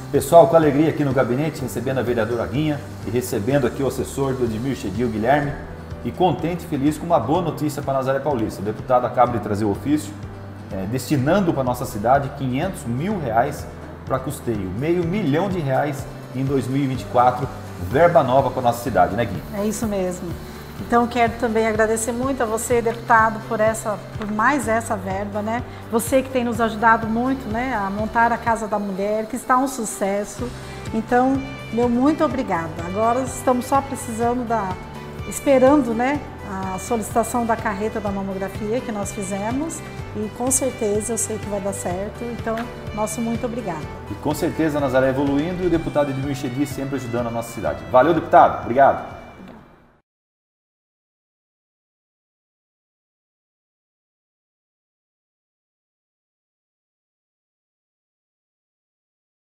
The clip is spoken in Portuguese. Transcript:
Pessoal, com alegria aqui no gabinete, recebendo a vereadora Guinha e recebendo aqui o assessor do Edmir Chedil, Guilherme, e contente e feliz com uma boa notícia para Nazaré Paulista. O deputado acaba de trazer o ofício, destinando para a nossa cidade R$500 mil para custeio, R$500 mil em 2024, verba nova para a nossa cidade, né, Gui? É isso mesmo. Então quero também agradecer muito a você, deputado, por mais essa verba, né? Você que tem nos ajudado muito, né, a montar a Casa da Mulher, que está um sucesso. Então, meu muito obrigada. Agora estamos só esperando, né, a solicitação da carreta da mamografia que nós fizemos e com certeza eu sei que vai dar certo. Então, nosso muito obrigada. E com certeza a Nazaré evoluindo e o deputado Edmir Chedil sempre ajudando a nossa cidade. Valeu, deputado. Obrigado.